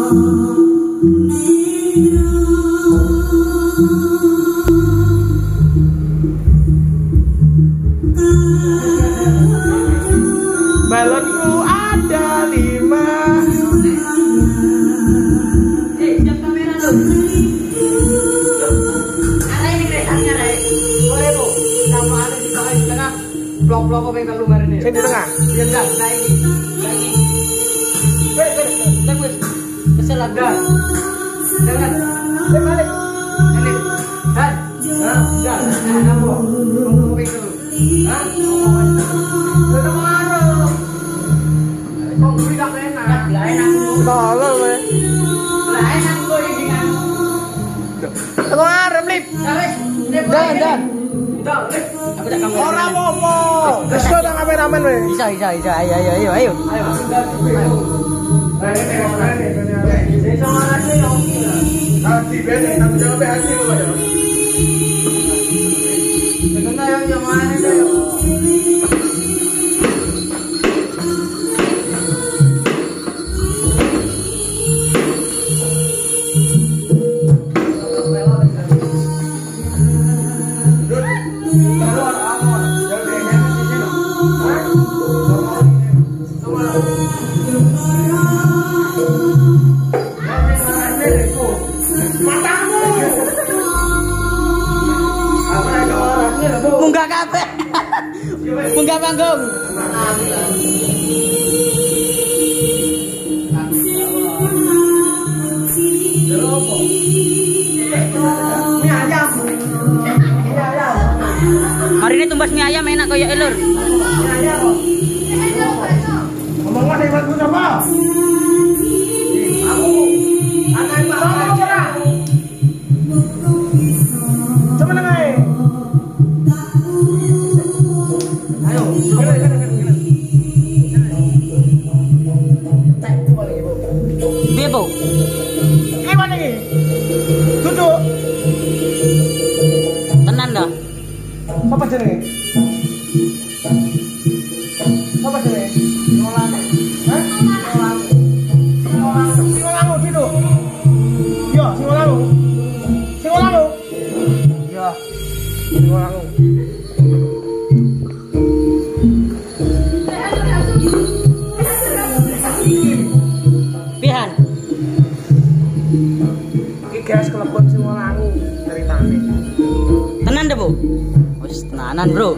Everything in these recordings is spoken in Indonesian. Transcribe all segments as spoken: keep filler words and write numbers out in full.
Balonku ada lima. Eh, jam kamera tuh. Ada ini deh, ada deh. Boleh bu, sama ada di tengah di tengah. Blok-blok apa yang keluar ini? Saya di tengah. Iya enggak, nah ini, lagi. Wait, wait, tunggu. Kesel ada. Jangan. Eh balik. Ini. Hah? Hah? Enggak. Nah, kamu. Kamu ke dulu. Hah? Udah mana? Kok beli gak enak? Lah enak dulu. Tolol we. Lah enak kok ini kan. Aku ngarep lip. Tarik. Dan dan. Udah, aku tak kamera. Ora apa-apa. Wis kok nang kameramen we. Bisa, bisa, bisa. Ayo, ayo, ayo, ayo. Ayo. Ayo. Hati bene, aku jangan hati lo ya. Dengan yang yang mana deh? Munggah kabeh. Munggah panggung. Mie ayam. Hari ini tumbas mie ayam enak kayak elur. Ngomong ada ibu siapa? Aku. Anak ibu siapa? Coba nengai. Ayo, gila gila gila. Piye, Bu? Gimana iki? Duduk. Tenan dah. Apa jenenge? Apa jenenge? Ngolang. Hah? Ngolang. Ngolang. Ngolang duduk. Yo, sing ngolang. Sing ngolang. Yo. Sing ngolang. Pihan. Iki gas kelebon sing ngolang ceritane. Tenan deh, Bu. Wis tenanan, Bro.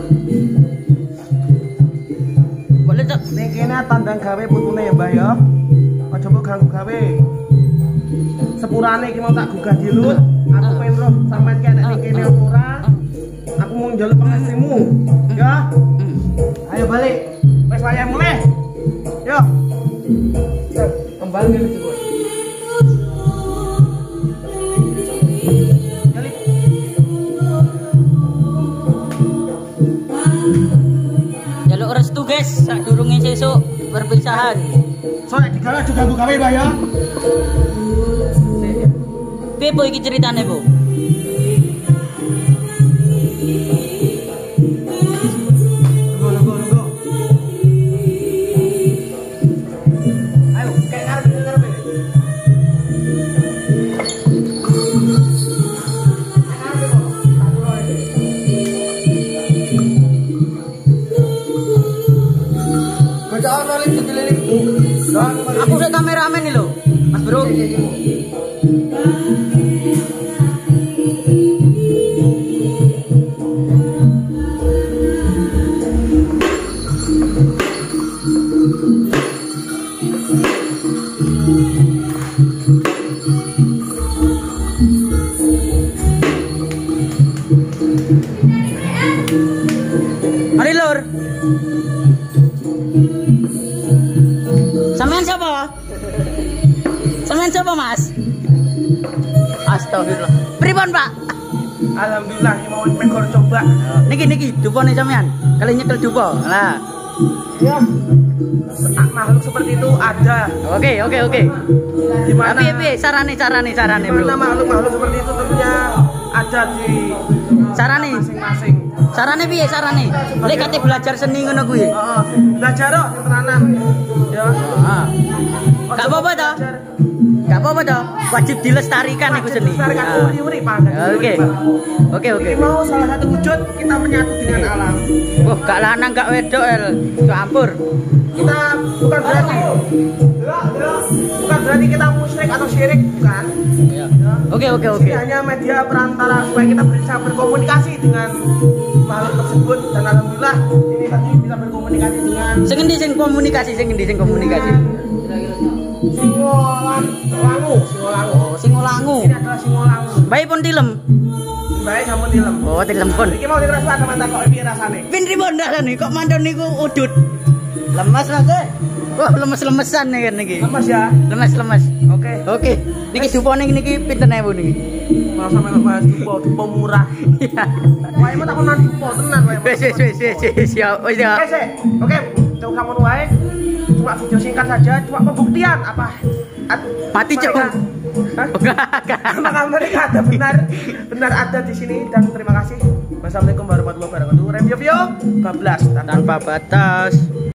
Boleh tak? Ning kene tandang gawe putune ya, Mbah ya. Aja mbok ganggu gawe. Sepurane iki mau tak gugah dilut. Aku pengen roh sampean ki nek ning kene apa ora. Aku mau njaluk pengasimu. Ya. Ayo balik. Wis wayah mulai. Yo. Kembali ngene iki, Bu. Jali. Jaluk restu, guys. Sak durunge sesuk perpisahan. Soalnya digawe aja ganggu gawe, Mbah ya. Piye, Bu, iki ceritane, Bu? Nunggu, nunggu, nunggu. Ayo, kayak ngarep ngarep ini. Bacaan balik dikeliling. Aku udah kameramen nih, lo. Mas Bro. Mari, Lur. Sampean siapa? Sampean siapa, Mas? Astagfirullah. Pripun, Pak? Alhamdulillah ini mau mekor coba. Niki niki dupo nih sampean. Kali nyekel dupo. Lah. Ya. Makhluk seperti itu ada. Oke, oke, oke. Di mana? Tapi piye carane carane carane, Di mana Bro? makhluk-makhluk seperti itu tentunya ada di Carane. masing-masing. Carane piye carane? Lek kate belajar seni ngono kuwi. Heeh. Belajar kok yang tenanan. Ya. Heeh. Gak apa-apa toh? Gak apa-apa toh. Wajib dilestarikan iku seni. Dilestarikan Ah. uri-uri pandang. Oke. Oke oke. Ini mau salah satu wujud kita menyatu dengan alam. Wah, gak lanang gak wedok el. Campur. Kita bukan berarti bukan berarti kita musyrik atau syirik, bukan. Iya. Oke oke Ini oke. hanya media perantara supaya kita bisa berkomunikasi dengan makhluk tersebut, dan alhamdulillah ini tadi bisa berkomunikasi dengan Sing endi sing komunikasi, sing endi sing komunikasi? Singolan Langu, Singolangu. Oh, Singolangu. Ini adalah Singolangu. Baik pun tilem. Baik kamu dilem. Oh, tilem pun. Iki mau dirasa sama tak kok piye rasane? Pin ribon nih kok mandon niku udut. Lemas Mas. eh. Wah, lemes-lemesan nih kan niki. Lemas ya. Lemes-lemes. Oke. Oke, niki dupone niki pinten ewu niki? Mau sama bahas dupo, dupo murah. Iya. Wae mau takon nang dupo tenan wae. Wes wes wes wes wes ya. Wes ya. Oke, sih. Oke, jauh kamu wae. Cuma video singkat saja, cuma pembuktian apa? At- Mati, Cuk. mereka- Hah? Apakah mereka ada benar benar ada di sini, dan terima kasih. Wassalamualaikum warahmatullahi wabarakatuh. Review bablas Tanpa batas.